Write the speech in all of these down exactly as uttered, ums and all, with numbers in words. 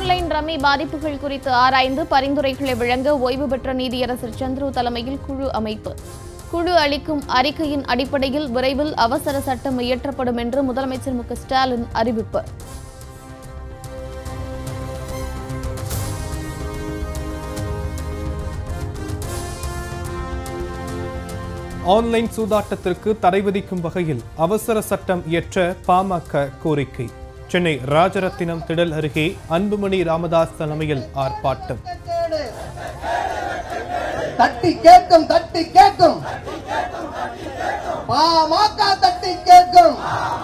Online rummy பாதிப்புகள் குறித்து ஆராய்ந்து பரிந்துரைகளை வழங்க ஓய்வு பெற்ற நீதியரசர் சந்துரு தலைமையில் குழு அமைப்பு. குழு அளிக்கும் அறிக்கையின் அடிப்படையில் விரைவில் அவசர சட்டம் இயற்றப்படும் என்று முதலமைச்சர் மு க ஸ்டாலின் அறிவிப்பு. ஆன்லைன் சூதாட்டத்திற்கு தடை விதிக்கும் வகையில் அவசர சட்டம் இயற்ற பாமக கோரிக்கை. சென்னை ராஜரத்தினம் திடல் அருகே அன்புமணி ராமதாஸ் தலைமையில் ஆர்ப்பாட்டம். தட்டி கேட்கும் தட்டி கேட்கும் பாமக தட்டி கேட்கும்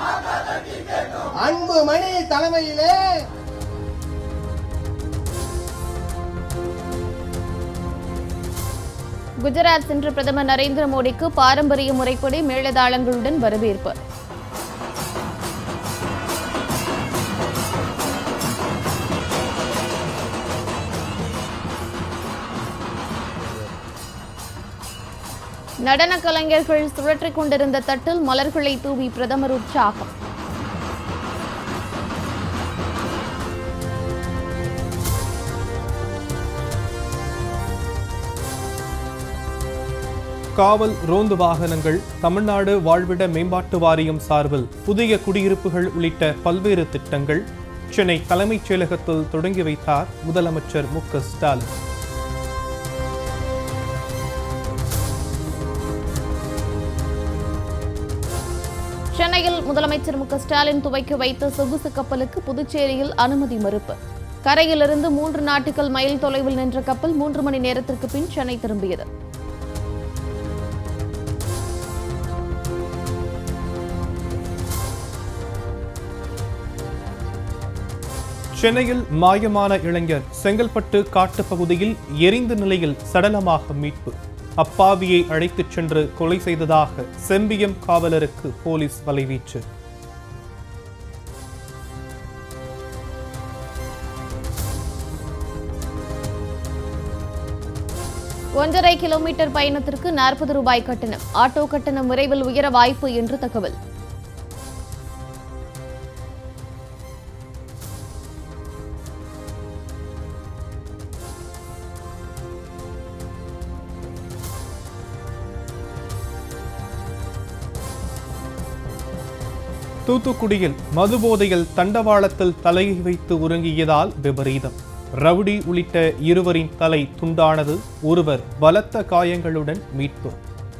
அன்புமணி தலைமையிலே குஜராத் சென்ற பிரதமர் நரேந்திர மோடிக்கு பாரம்பரிய முறைப்படி மேளதாளங்களுடன் வரவேற்பு. நடன கலைஞர்கள் சுழற்றிக் கொண்டிருந்த தட்டில் மலர்களை தூவி பிரதமர் உற்சாகம். காவல் ரோந்து வாகனங்கள், தமிழ்நாடு வாழ்விட மேம்பாட்டு வாரியம் சார்பில் புதிய குடியிருப்புகள் உள்ளிட்ட பல்வேறு திட்டங்கள் சென்னை தலைமைச் செயலகத்தில் தொடங்கி வைத்தார் முதலமைச்சர் மு க ஸ்டாலின். சென்னையில் முதலமைச்சர் மு க ஸ்டாலின் துவக்கி வைத்த சொகுசு கப்பலுக்கு புதுச்சேரியில் அனுமதி மறுப்பு. கரையிலிருந்து மூன்று நாட்டுகள் மைல் தொலைவில் நின்ற கப்பல் மூன்று மணி நேரத்திற்கு பின் சென்னை திரும்பியது. சென்னையில் மாயமான இளைஞர் செங்கல்பட்டு காட்டுப்பகுதியில் எரிந்த நிலையில் சடலமாக மீட்பு. அப்பாவியை அழைத்துச் சென்று கொலை செய்ததாக செம்பியம் காவலருக்கு போலீஸ் வலைவீச்சு. ஒன்றரை கிலோமீட்டர் பயணத்திற்கு நாற்பது ரூபாய் கட்டணம். ஆட்டோ கட்டணம் விரைவில் உயர வாய்ப்பு என்று தகவல். தூத்துக்குடியில் மதுபோதையில் தண்டவாளத்தில் தலையை வைத்து உறங்கியதால் விபரீதம். ரவுடி உள்ளிட்ட இருவரின் தலை துண்டானது. ஒருவர் பலத்த காயங்களுடன் மீட்பு.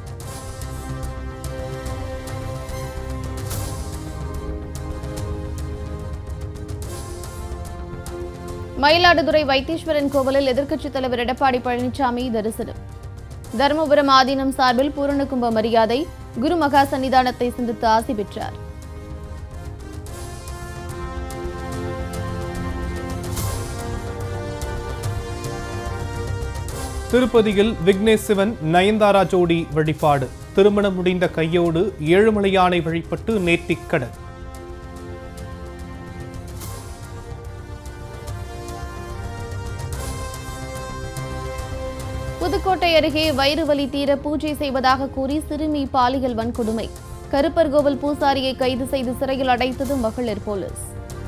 மயிலாடுதுறை வைத்தீஸ்வரன் கோவிலில் எதிர்க்கட்சித் தலைவர் எடப்பாடி பழனிசாமி தரிசனம். தருமபுரம் ஆதீனம் சார்பில் பூரணகும்ப மரியாதை. குரு மகா சன்னிதானத்தை சந்தித்து ஆசி பெற்றார். திருப்பதியில் விக்னேஷ் சிவன் நயன்தாரா ஜோடி வழிபாடு. திருமணம் முடிந்த கையோடு ஏழுமலையானை வழிபட்டு நேர்த்திக்கடன். புதுக்கோட்டை அருகே வயிறு வலி தீர பூஜை செய்வதாக கூறி சிறுமி பாலியல் வன்கொடுமை. கருப்பர்கோவில் பூசாரியை கைது செய்து சிறையில் அடைத்தது மகளிர் போலீஸ்.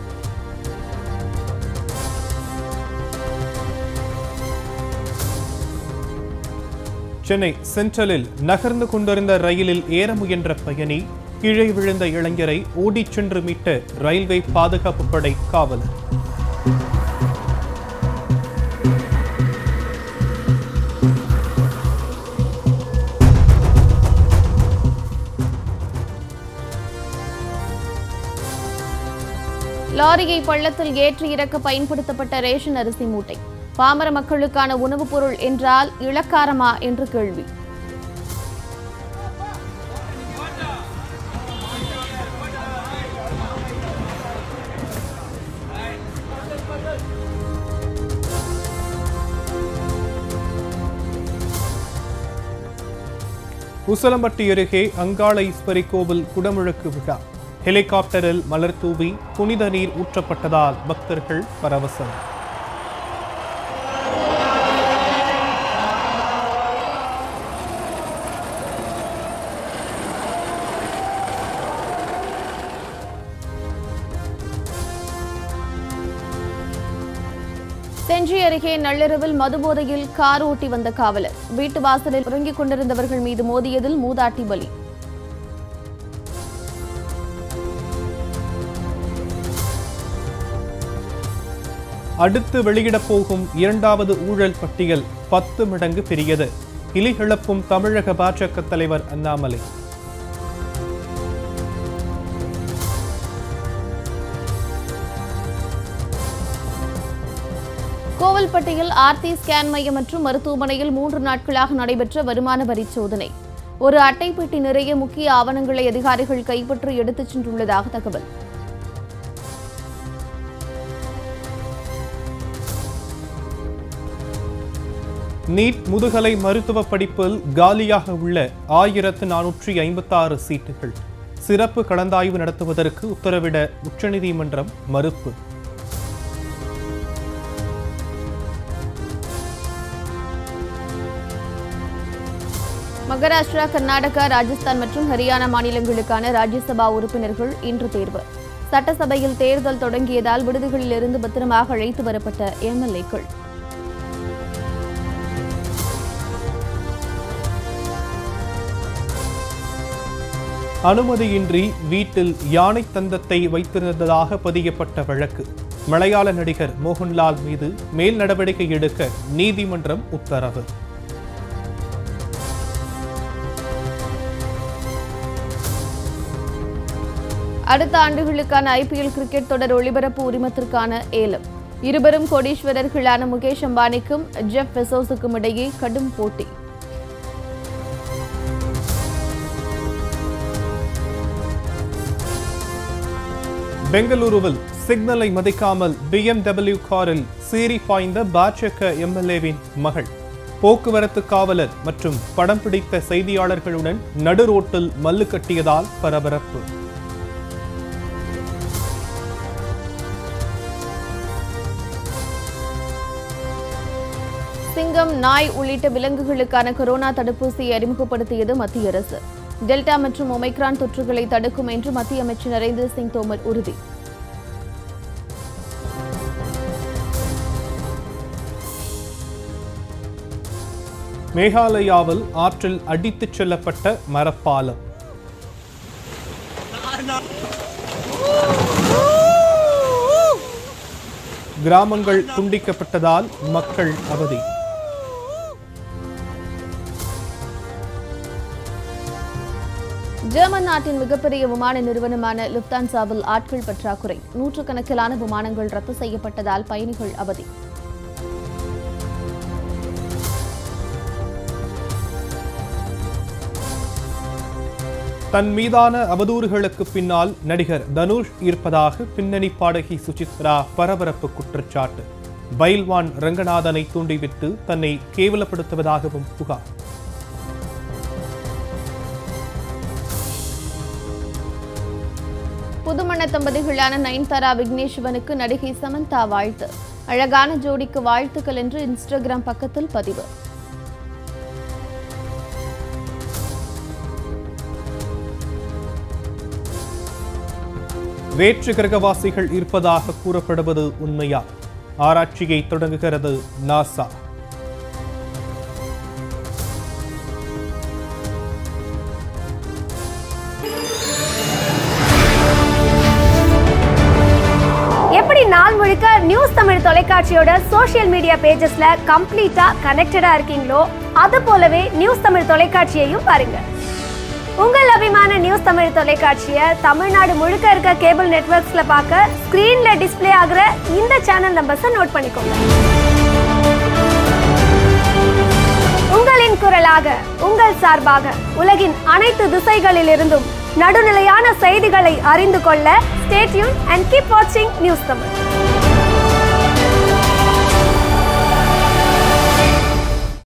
சென்னை சென்ட்ரலில் நகர்ந்து கொண்டிருந்த ரயிலில் ஏற முயன்ற பயணி கீழே விழுந்த இளைஞரை ஓடிச் சென்று மீட்ட ரயில்வே பாதுகாப்பு படை காவலர். லாரியை பள்ளத்தில் ஏற்றி இறக்க பயன்படுத்தப்பட்ட ரேஷன் அரிசி மூட்டை. பாமர மக்களுக்கான உணவுப் பொருள் என்றால் இளக்காரமா என்று கேள்வி. உசலம்பட்டி அருகே அங்காள ஈஸ்வரி கோவில் குடமுழுக்கு விழா. ஹெலிகாப்டரில் மலர் தூவி புனித நீர் ஊற்றப்பட்டதால் பக்தர்கள் பரவசம். செஞ்சி அருகே நள்ளிரவில் மதுபோதையில் கார் ஓட்டி வந்த காவலர் வீட்டு வாசலில் உறங்கிக் கொண்டிருந்தவர்கள் மீது மோதியதில் மூதாட்டி பலி. அடுத்து வெளியிடப் போகும் இரண்டாவது ஊழல் பட்டியல் பத்து மடங்கு பெரியது. இலிகிழப்பும் தமிழக பாஜக தலைவர் அண்ணாமலை. கோவில்பட்டியில் ஆர்த்தி ஸ்கேன் மையம் மற்றும் மருத்துவமனையில் மூன்று நாட்களாக நடைபெற்ற வருமான வரி சோதனை. ஒரு அட்டை பெட்டி நிறைய முக்கிய ஆவணங்களை அதிகாரிகள் கைப்பற்றி எடுத்துச் சென்றுள்ளதாக தகவல். நீட் முதுகலை மருத்துவ படிப்பில் காலியாக உள்ள ஆயிரத்து நானூற்றி ஐம்பத்தி ஆறு சீட்டுகள் சிறப்பு கலந்தாய்வு நடத்துவதற்கு உத்தரவிட உச்சநீதிமன்றம் மறுப்பு. மகாராஷ்டிரா, கர்நாடகா, ராஜஸ்தான் மற்றும் ஹரியானா மாநிலங்களுக்கான ராஜ்யசபா உறுப்பினர்கள் இன்று தேர்வு. சட்டசபையில் தேர்தல் தொடங்கியதால் விடுதிகளில் இருந்து பத்திரமாக அழைத்து வரப்பட்ட எம்எல்ஏக்கள். அனுமதியின்றி வீட்டில் யானை தந்தத்தை வைத்திருந்ததாக பதியப்பட்ட வழக்கு. மலையாள நடிகர் மோகன்லால் மீது மேல் நடவடிக்கை எடுக்க நீதிமன்றம் உத்தரவு. அடுத்த ஆண்டுகளுக்கான ஐபிஎல் கிரிக்கெட் தொடர் ஒளிபரப்பு உரிமத்திற்கான ஏலம். இருவரும் கோடீஸ்வரர்களான முகேஷ் அம்பானிக்கும் ஜெஃப் பெசோஸுக்கும் இடையே கடும் போட்டி. பெங்களூருவில் சிக்னலை மதிக்காமல் பிஎம்டபிள்யூ காரில் சீறி பாய்ந்த பாஜக எம்எல்ஏவின் மகள். போக்குவரத்து காவலர் மற்றும் படம் பிடித்த செய்தியாளர்களுடன் நடு ரோட்டில் மல்லு கட்டியதால் பரபரப்பு. சிங்கம், நாய் உள்ளிட்ட விலங்குகளுக்கான கொரோனா தடுப்பூசியை அறிமுகப்படுத்தியது மத்திய அரசு. டெல்டா மற்றும் ஒமைக்ரான் தொற்றுகளை தடுக்கும் என்று மத்திய அமைச்சர் நரேந்திர சிங் தோமர் உறுதி. மேகாலயாவில் ஆற்றில் அடித்துச் செல்லப்பட்ட மரப்பாலம். கிராமங்கள் துண்டிக்கப்பட்டதால் மக்கள் அவதி. ஜெர்மன் நாட்டின் மிகப்பெரிய விமான நிறுவனமான லுப்தான்சாவில் ஆட்கள் பற்றாக்குறை. நூற்றுக்கணக்கிலான விமானங்கள் ரத்து செய்யப்பட்டதால் பயணிகள் அவதி. தன் மீதான அவதூறுகளுக்கு பின்னால் நடிகர் தனுஷ் இருப்பதாக பின்னணி பாடகி சுசித்ரா பரபரப்பு குற்றச்சாட்டு. பைல்வான் ரங்கநாதனை தூண்டிவிட்டு தன்னை கேவலப்படுத்துவதாகவும் புகார். புதுமண தம்பதிகளான நயன்தாரா, விக்னேஸ்வனுக்கு நடிகை சமந்தா வாழ்த்து. அழகான ஜோடிக்கு வாழ்த்துக்கள் என்று இன்ஸ்டாகிராம் பக்கத்தில் பதிவு. வேற்று கிரகவாசிகள் இருப்பதாக கூறப்படுவது உண்மையா? ஆராய்ச்சியை தொடங்குகிறது நாசா. எப்படி நாள் முழுக்க நியூஸ் தமிழ் தொலைக்காட்சியோட சோஷியல் மீடியா பேஜஸ்ல கம்ப்ளீட்டா கனெக்டடா இருக்கீங்களோ, அது போலவே நியூஸ் தமிழ் தொலைக்காட்சியையும் பாருங்க. உங்கள் அபிமான நியூஸ் தமிழ் தொலைக்காட்சியை தமிழ்நாடு முழுக்க இருக்க கேபிள் நெட்வொர்க்ஸ்ல பார்க்க ஸ்கிரீன்ல டிஸ்பிளே ஆகிற இந்த சேனல் நம்பர்ஸை நோட் பண்ணிக்கோங்க. உங்களின் குரலாக, உங்கள் சார்பாக உலகின் அனைத்து திசைகளிலிருந்தும் நடுநிலையான செய்திகளை அறிந்து கொள்ள ஸ்டே டியூன் அண்ட் கீப் வாட்சிங் நியூஸ் தமிழ்.